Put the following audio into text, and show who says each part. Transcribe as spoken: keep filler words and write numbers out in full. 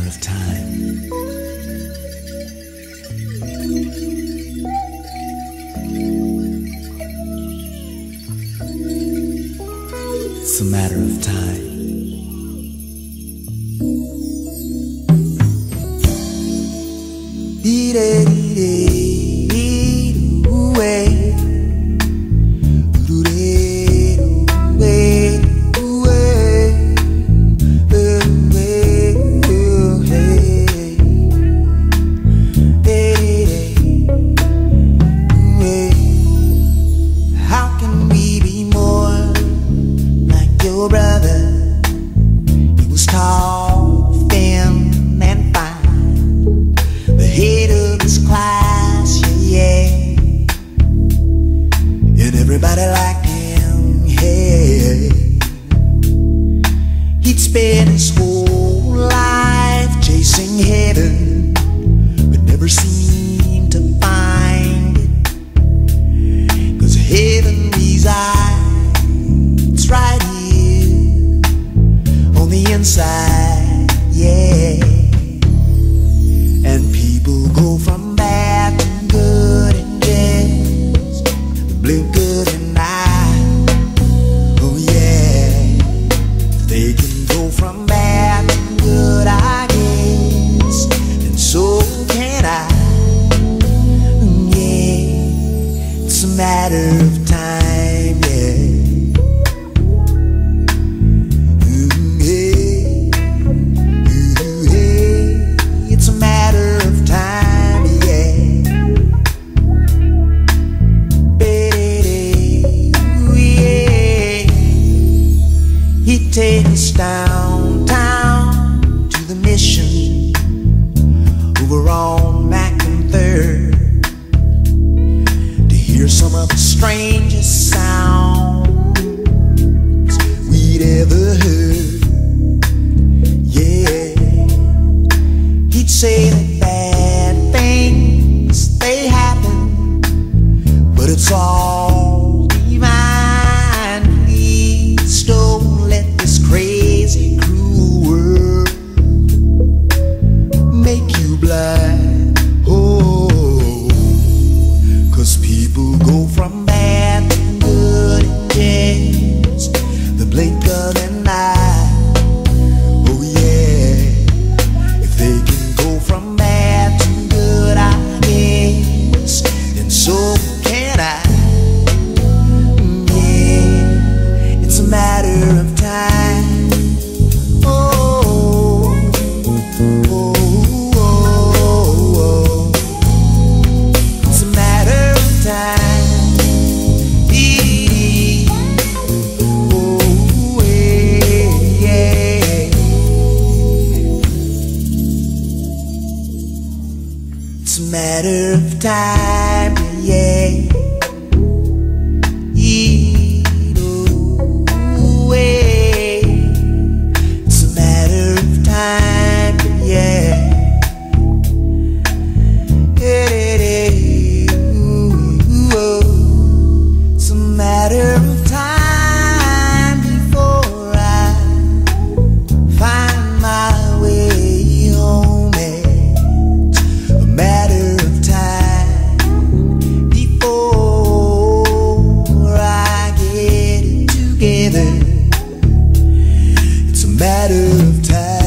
Speaker 1: of time. It's a matter of time. How can we be more like your brother? He was tall, thin, and fine, the head of his class, yeah, yeah. And everybody liked him, yeah. He'd spend his whole life chasing heaven, but never seemed to find it, 'cause heaven resides right here on the inside, yeah. And people go from bad to good in just the blink of an eye, oh yeah. They can go from bad to good, I guess, and so can I, yeah. It's a matter of time, yeah. Ooh, yeah. Ooh, yeah. It's a matter of time, yeah. Baby, ooh, yeah. He'd take us downtown to the mission over on Mac and Third to hear some of the strangest sounds we'd ever heard, yeah. He'd say that bad things, they happen, but it's all divine. Please don't let this crazy, cruel world make you blind, oh, 'cause people go from bad to good in just the blink of an eye, oh yeah. If they can go from bad to good, I guess, and so can I, yeah. It's a matter of time. Oh, oh, oh, oh. It's a matter of time. Ee, oh, yeah, yeah. It's a matter of time, yeah. Ee, oh, yeah. It's a matter of time, yeah. Hey, ooh, oh. It's a matter of time before I find my way home. It's a matter of time before I get it together. It's a matter of time.